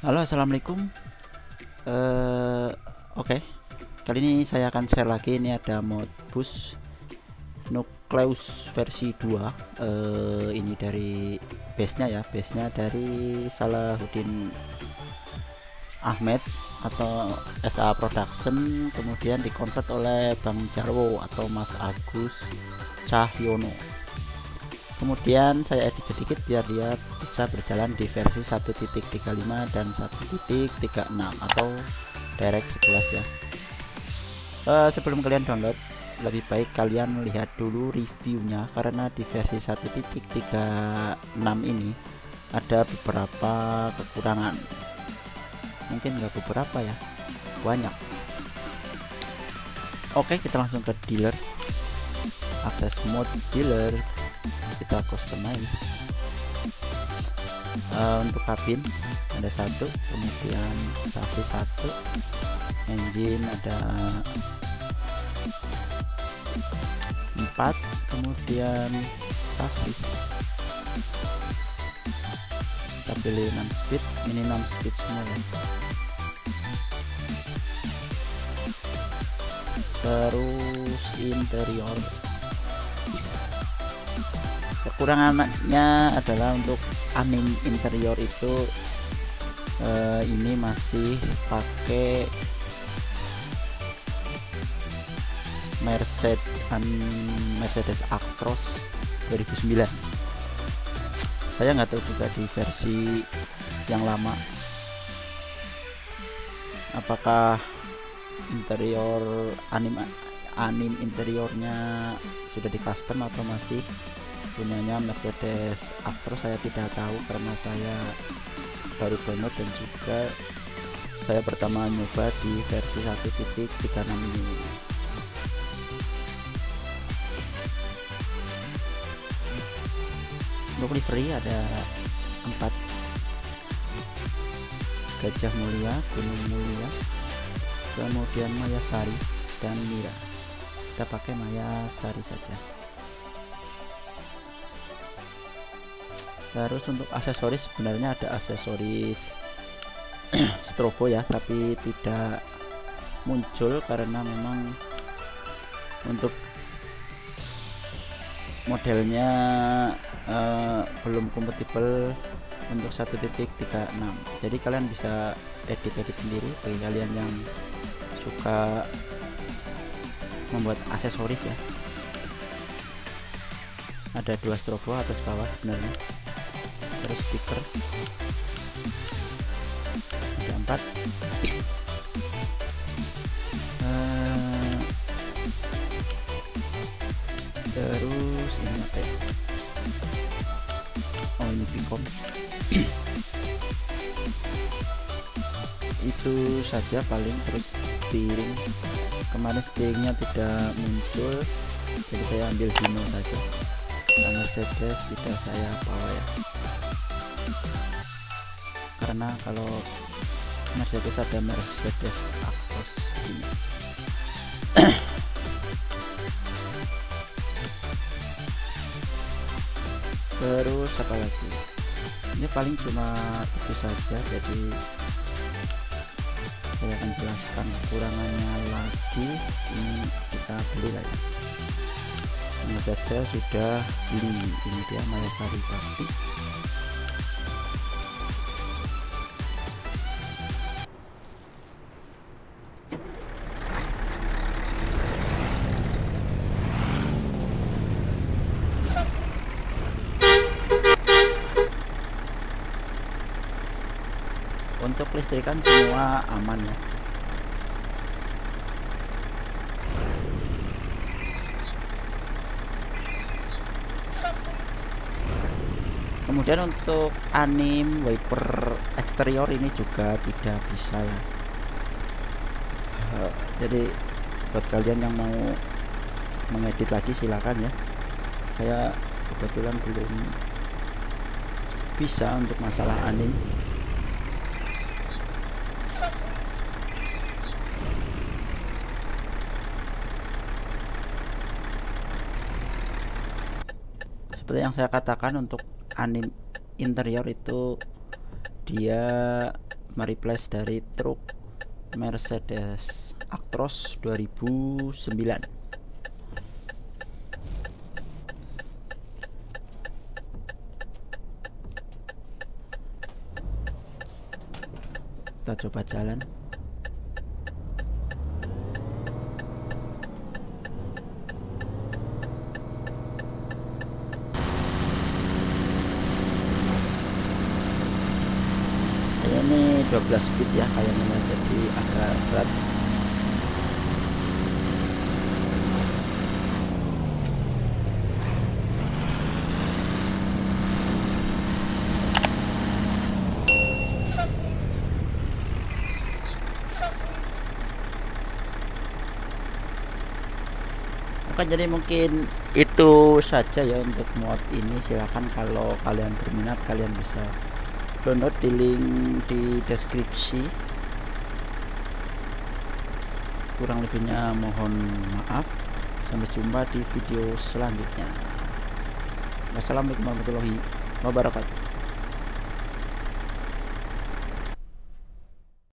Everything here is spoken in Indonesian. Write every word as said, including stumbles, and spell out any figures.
Halo, assalamualaikum. Eh, Oke, kali ini saya akan share lagi. Ini ada Modbus Nucleus versi dua. Eh, ini dari base-nya ya, base-nya dari Salahuddin Ahmed atau S A Production, kemudian dikonvert oleh Bang Jarwo atau Mas Agus Cahyono. Kemudian saya edit sedikit biar dia bisa berjalan di versi satu titik tiga lima dan satu titik tiga enam atau direct sebelas ya. Uh, sebelum kalian download, lebih baik kalian lihat dulu reviewnya, karena di versi satu titik tiga enam ini ada beberapa kekurangan. Mungkin nggak beberapa ya, banyak. Oke, kita langsung ke dealer, akses mode dealer, kita customize. Uh, untuk kabin ada satu, kemudian sasis satu, engine ada empat, kemudian sasis kita pilih enam speed, ini enam speed semua ya. Terus interior, kekurangannya adalah untuk anim interior itu uh, ini masih pakai Mercedes Mercedes Actros dua ribu sembilan. Saya nggak tahu juga di versi yang lama apakah interior anim anim interiornya sudah di custom atau masih punyanya Mercedes Actros. Saya tidak tahu karena saya baru download dan juga saya pertama nyoba di versi satu titik tiga enam ini. Untuk livery ada empat, Gajah Mulia, Gunung Mulia, kemudian Mayasari dan Mira. Kita pakai Mayasari saja. Terus untuk aksesoris, sebenarnya ada aksesoris strobo ya, tapi tidak muncul karena memang untuk modelnya uh, belum kompatibel untuk satu titik tiga enam. Jadi kalian bisa edit-edit sendiri bagi kalian yang suka membuat aksesoris ya. Ada dua strobo atas bawah sebenarnya. Terus stiker ada empat. uh, terus ini apa ya? Oh, ini pikom. Itu saja paling. Terus steering, kemarin steeringnya tidak muncul, jadi saya ambil Dino saja. Mercedes tidak saya bawa ya, karena kalau Mercedes ada Mercedes Actros di sini. Terus apa lagi? Ini paling cuma itu saja, jadi saya akan jelaskan kekurangannya lagi. Ini kita beli lagi. Ngebat saya sudah beli, ini dia Mayasari tadi. Untuk listrikan semua aman ya. Kemudian untuk anim wiper eksterior ini juga tidak bisa ya. Uh, jadi buat kalian yang mau mengedit lagi silakan ya. Saya kebetulan belum bisa untuk masalah anim. Seperti yang saya katakan, untuk anim interior itu dia mereplace dari truk Mercedes Actros dua ribu sembilan. Kita coba jalan. Ini dua belas speed ya kayaknya, jadi agak berat. Oke, jadi mungkin itu saja ya untuk mod ini. Silahkan kalau kalian berminat, kalian bisa download di link di deskripsi. Kurang lebihnya mohon maaf. Sampai jumpa di video selanjutnya. Wassalamualaikum warahmatullahi wabarakatuh.